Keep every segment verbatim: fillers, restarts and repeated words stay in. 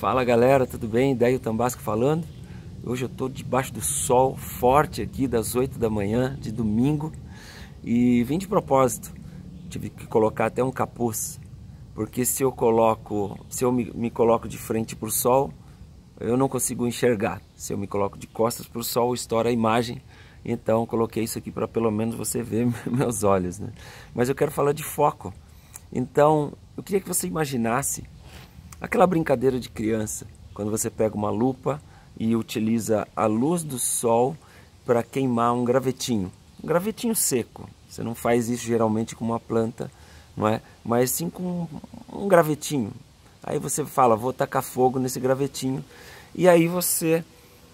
Fala galera, tudo bem? Daí o Tambasco falando. Hoje eu estou debaixo do sol forte aqui das oito da manhã de domingo e vim de propósito. Tive que colocar até um capuz, porque se eu coloco, se eu me, me coloco de frente para o sol, eu não consigo enxergar. Se eu me coloco de costas para o sol, estoura a imagem. Então coloquei isso aqui para pelo menos você ver meus olhos, né? Mas eu quero falar de foco. Então eu queria que você imaginasse aquela brincadeira de criança, quando você pega uma lupa e utiliza a luz do sol para queimar um gravetinho, um gravetinho seco. Você não faz isso geralmente com uma planta, não é? Mas sim com um gravetinho. Aí você fala, vou tacar fogo nesse gravetinho, e aí você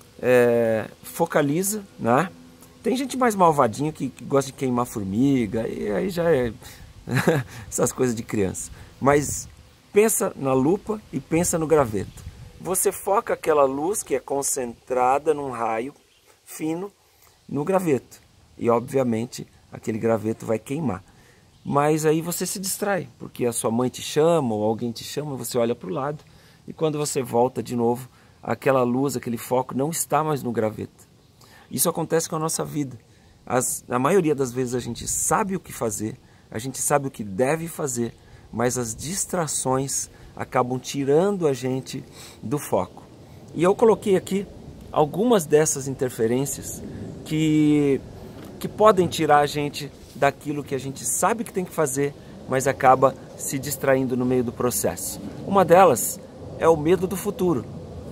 é, focaliza, né? Tem gente mais malvadinha que, que gosta de queimar formiga, e aí já é essas coisas de criança. Mas pensa na lupa e pensa no graveto. Você foca aquela luz que é concentrada num raio fino no graveto. E obviamente aquele graveto vai queimar. Mas aí você se distrai, porque a sua mãe te chama ou alguém te chama, você olha para o lado. E quando você volta de novo, aquela luz, aquele foco não está mais no graveto. Isso acontece com a nossa vida. As, a maioria das vezes a gente sabe o que fazer, a gente sabe o que deve fazer, mas as distrações acabam tirando a gente do foco. E eu coloquei aqui algumas dessas interferências que, que podem tirar a gente daquilo que a gente sabe que tem que fazer, mas acaba se distraindo no meio do processo. Uma delas é o medo do futuro.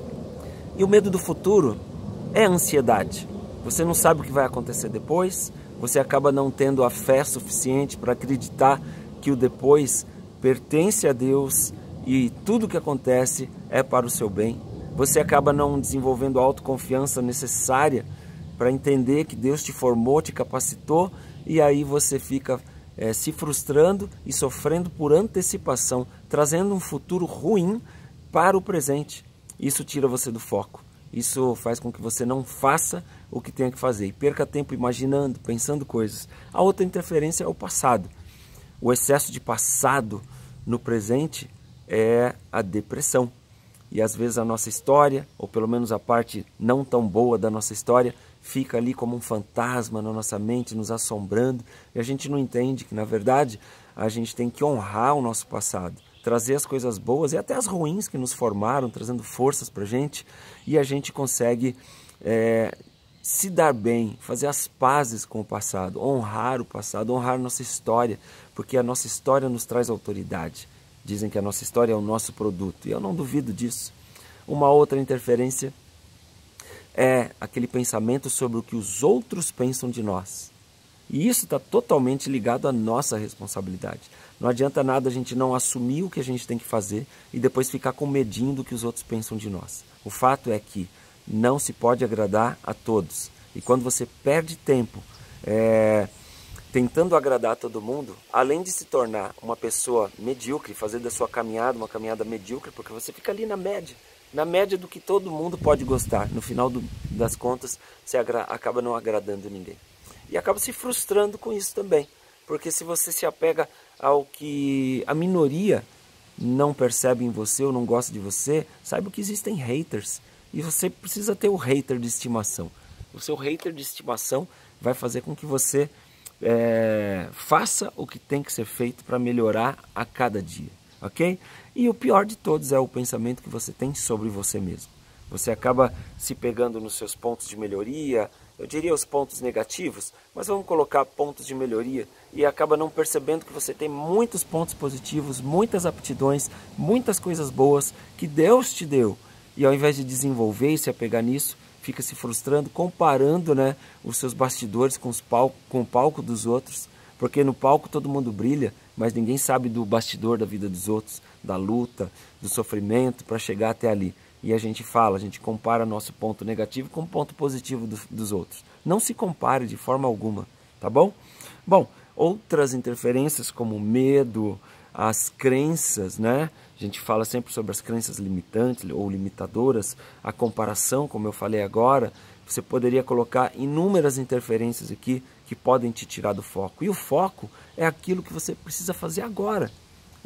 E o medo do futuro é a ansiedade. Você não sabe o que vai acontecer depois, você acaba não tendo a fé suficiente para acreditar que o depois pertence a Deus e tudo o que acontece é para o seu bem. Você acaba não desenvolvendo a autoconfiança necessária para entender que Deus te formou, te capacitou, e aí você fica é, se frustrando e sofrendo por antecipação, trazendo um futuro ruim para o presente. Isso tira você do foco. Isso faz com que você não faça o que tem que fazer e perca tempo imaginando, pensando coisas. A outra interferência é o passado. O excesso de passado no presente é a depressão. E às vezes a nossa história, ou pelo menos a parte não tão boa da nossa história, fica ali como um fantasma na nossa mente, nos assombrando. E a gente não entende que, na verdade, a gente tem que honrar o nosso passado, trazer as coisas boas e até as ruins que nos formaram, trazendo forças para a gente. E a gente consegue é, se dar bem, fazer as pazes com o passado, honrar o passado, honrar a nossa história, porque a nossa história nos traz autoridade. Dizem que a nossa história é o nosso produto, e eu não duvido disso. Uma outra interferência é aquele pensamento sobre o que os outros pensam de nós. E isso está totalmente ligado à nossa responsabilidade. Não adianta nada a gente não assumir o que a gente tem que fazer e depois ficar com medinho do que os outros pensam de nós. O fato é que não se pode agradar a todos. E quando você perde tempo é, tentando agradar a todo mundo, além de se tornar uma pessoa medíocre, fazer da sua caminhada uma caminhada medíocre, porque você fica ali na média, na média do que todo mundo pode gostar. No final do, das contas, você agra- acaba não agradando ninguém. E acaba se frustrando com isso também, porque se você se apega ao que a minoria não percebe em você ou não gosta de você, saiba que existem haters, e você precisa ter o hater de estimação. O seu hater de estimação vai fazer com que você é, faça o que tem que ser feito para melhorar a cada dia, ok? E o pior de todos é o pensamento que você tem sobre você mesmo. Você acaba se pegando nos seus pontos de melhoria, eu diria os pontos negativos, mas vamos colocar pontos de melhoria, e acaba não percebendo que você tem muitos pontos positivos, muitas aptidões, muitas coisas boas que Deus te deu. E ao invés de desenvolver e se apegar nisso, fica se frustrando, comparando, né, os seus bastidores com, os palco, com o palco dos outros, porque no palco todo mundo brilha, mas ninguém sabe do bastidor da vida dos outros, da luta, do sofrimento para chegar até ali. E a gente fala, a gente compara nosso ponto negativo com o ponto positivo do, dos outros. Não se compare de forma alguma, tá bom? Bom, outras interferências como o medo, as crenças, né? A gente fala sempre sobre as crenças limitantes ou limitadoras, a comparação, como eu falei agora. Você poderia colocar inúmeras interferências aqui que podem te tirar do foco. E o foco é aquilo que você precisa fazer agora.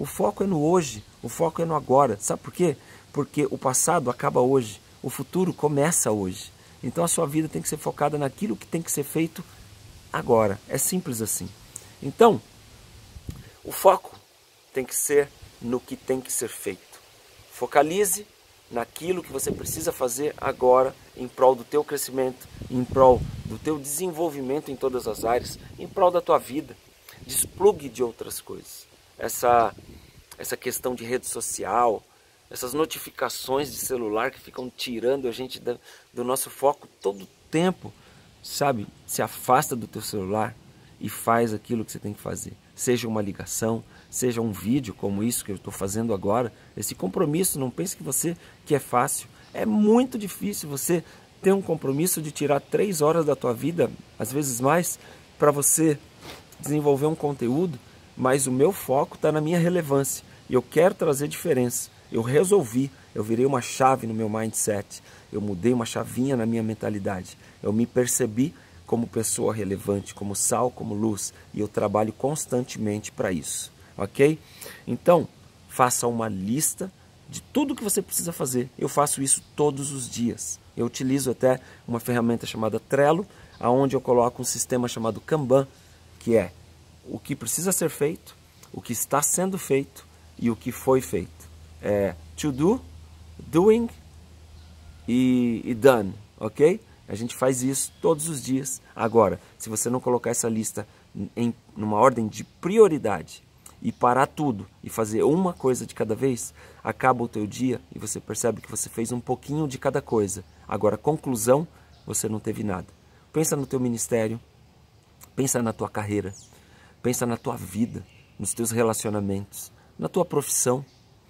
O foco é no hoje, o foco é no agora. Sabe por quê? Porque o passado acaba hoje, o futuro começa hoje. Então a sua vida tem que ser focada naquilo que tem que ser feito agora. É simples assim. Então, o foco tem que ser no que tem que ser feito. Focalize naquilo que você precisa fazer agora em prol do teu crescimento, em prol do teu desenvolvimento em todas as áreas, em prol da tua vida. Desplugue de outras coisas. Essa, essa questão de rede social, essas notificações de celular que ficam tirando a gente da, do nosso foco todo o tempo, sabe? Se afasta do teu celular e faz aquilo que você tem que fazer. Seja uma ligação, seja um vídeo como isso que eu estou fazendo agora. Esse compromisso, não pense que você que é fácil. É muito difícil você ter um compromisso de tirar três horas da tua vida, às vezes mais, para você desenvolver um conteúdo, mas o meu foco está na minha relevância. E eu quero trazer diferença. Eu resolvi, eu virei uma chave no meu mindset. Eu mudei uma chavinha na minha mentalidade. Eu me percebi como pessoa relevante, como sal, como luz. E eu trabalho constantemente para isso. Ok? Então, faça uma lista de tudo que você precisa fazer. Eu faço isso todos os dias. Eu utilizo até uma ferramenta chamada Trello, onde eu coloco um sistema chamado Kanban, que é o que precisa ser feito, o que está sendo feito e o que foi feito. É to do, doing e, e done, ok? A gente faz isso todos os dias. Agora, se você não colocar essa lista em numa ordem de prioridade e parar tudo e fazer uma coisa de cada vez, acaba o teu dia e você percebe que você fez um pouquinho de cada coisa. Agora, conclusão, você não teve nada. Pensa no teu ministério, pensa na tua carreira, pensa na tua vida, nos teus relacionamentos, na tua profissão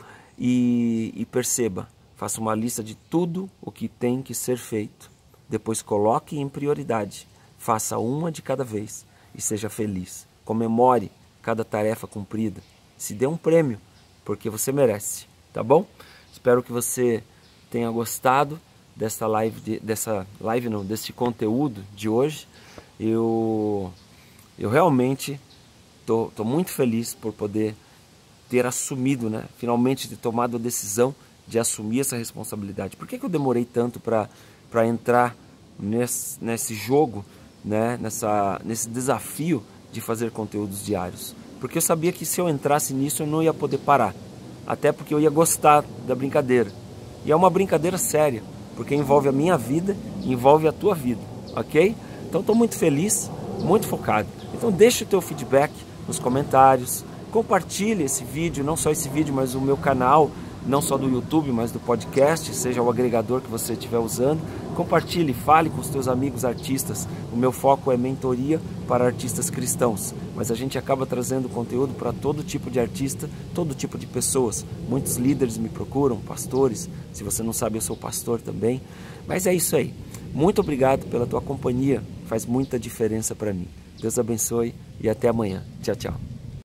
e, e perceba, faça uma lista de tudo o que tem que ser feito. Depois coloque em prioridade, faça uma de cada vez e seja feliz. Comemore cada tarefa cumprida, se dê um prêmio, porque você merece, tá bom? Espero que você tenha gostado dessa live, de, dessa live não, desse conteúdo de hoje. Eu, eu realmente tô, tô muito feliz por poder ter assumido, né? Finalmente ter tomado a decisão de assumir essa responsabilidade. Por que que eu demorei tanto para para entrar nesse, nesse jogo, né? Nessa, nesse desafio de fazer conteúdos diários? Porque eu sabia que se eu entrasse nisso eu não ia poder parar. Até porque eu ia gostar da brincadeira. E é uma brincadeira séria, porque envolve a minha vida, envolve a tua vida, ok? Então estou muito feliz, muito focado. Então deixa o teu feedback nos comentários, compartilhe esse vídeo, não só esse vídeo, mas o meu canal, não só do YouTube, mas do podcast, seja o agregador que você estiver usando. Compartilhe, fale com os teus amigos artistas. O meu foco é mentoria para artistas cristãos, mas a gente acaba trazendo conteúdo para todo tipo de artista, todo tipo de pessoas. Muitos líderes me procuram, pastores. Se você não sabe, eu sou pastor também. Mas é isso aí. Muito obrigado pela tua companhia, faz muita diferença para mim. Deus abençoe e até amanhã. Tchau, tchau.